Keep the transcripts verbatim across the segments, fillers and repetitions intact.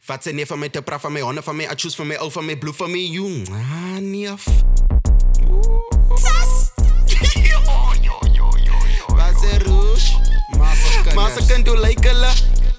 Wat sy neef van my te praat van my honde van my achus van my ou van my bloed van my jong. Ah neef. Sas. Yo yo yo yo yo. Wat sy roos? Massa Massa kan do like hulle.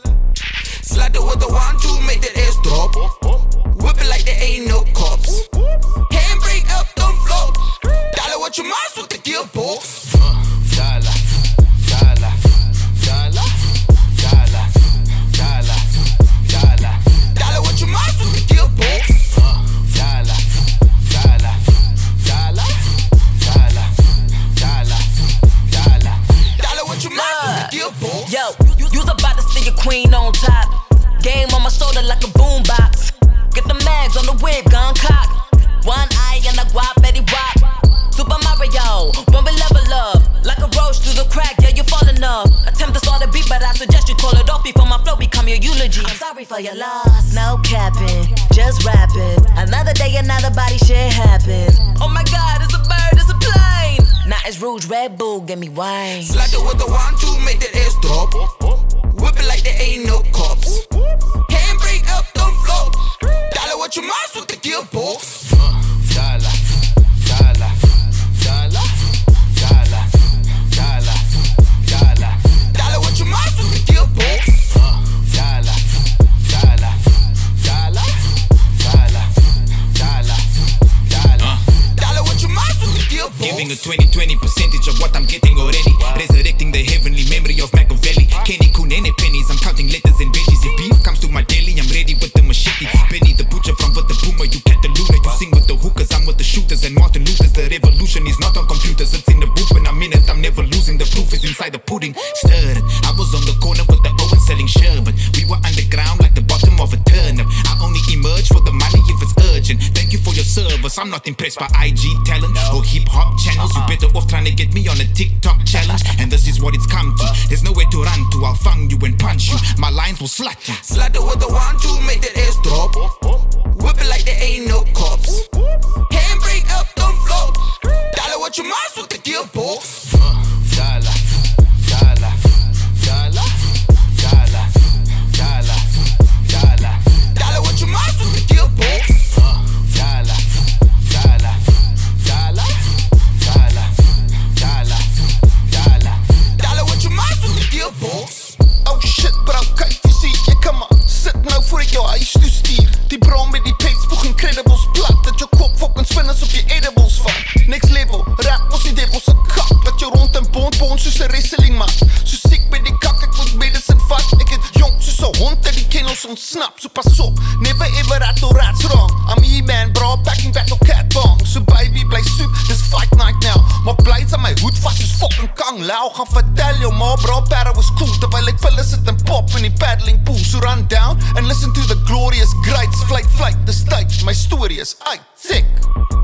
Slide with the one two make that ass drop. Whip it like there ain't no cops. Handbrake up, don't flop. Dollar what you must with the gearbox. Dollar, dollar, dollar, dollar, dollar, dollar. Dollar what you must with the gearbox. Dollar, dollar, dollar, dollar, dollar, dollar. Dollar what you must with the gearbox. Yo, you's about to see your queen on top. Game on my shoulder like a boombox. Get the mags on the whip, gun cock. One eye and a guap, Betty Wop. Super Mario, when we level up. Like a roach through the crack, yeah, you falling up. Attempt to start a beat, but I suggest you call it off before my flow become your eulogy. I'm sorry for your loss. No capping, just rapping. Another day, another body shit happens. Oh my god, it's a bird, it's a plane. Now it's Rouge, Red Bull, give me wine. Slide it with the one two, make that ass drop. Whip it like there ain't no cops. Handbrake up, don't flop. Dollar what you must with the gearbox. Dollar, dollar, dollar, dollar, dollar, dollar. Dollar what you must with the gearbox. Dollar, dollar, dollar, dollar, dollar, dollar. Dollar what you must with the gearbox. Giving a twenty twenty percentage of what I'm getting already. Resurrecting the heavenly memory of Machiavelli. Kenny Coon and pennies, I'm counting letters and veggies. If beef comes to my deli, I'm ready with the machete. Benny the butcher from with the boomer, you cat the lunar. You sing with the hookers, I'm with the shooters and Martin Luther's. The revolution is not on computers, it's in the booth. When I'm in it, I'm never losing. The proof is inside the pudding. Stirred, I was on the corner with the Owen selling sherbet. We were underground like the bottom of a turnip. I only emerge for the money if it's urgent. Thank you for your service, I'm not impressed by I G talent or hip hop channels. You better off trying to get me on a TikTok challenge. And this is what it's come to. There's nowhere to run to, I'll fang you and punch you. My lines will slut you. Slide it with the one two, make that ass drop. Whip it like there ain't no cops. Handbrake up, don't flop. Dollar what you must with the gearbox. Dollar, dollar, dollar, dollar, dollar, dollar. Dollar what you must with the gearbox. Dollar, dollar, dollar, dollar, dollar, dollar. Dollar what you must with the gearbox. Oh shit bro, kyk jy sien, jy kan maar sit nou voor ek jou huis toe stuur. Die bra met die pets voeg incredibles plat. Dat jou kop fucking spin as op jy edibles van. Next level, rap ons die devils a kak. Dat jou rond en bond bond soos een wrestling mat. So siek met die kak, ek moet medicine vat. Ek het jong soos een hond uit die kennels ontsnap. So pas op, never ever rattle rats wrong. I'm E-man bro, packing battle cat bong. So baby, bly soep, dis fight night now. Maak blys aan my hoed vast soos fucking Kang Lao. Gaan vertel jou ma bro, para was cool. Terwyl ek vullen sit en pop in die paddling pool. So run down and listen to the glorious greats. Flight, flight, the state, my story is uit, sick.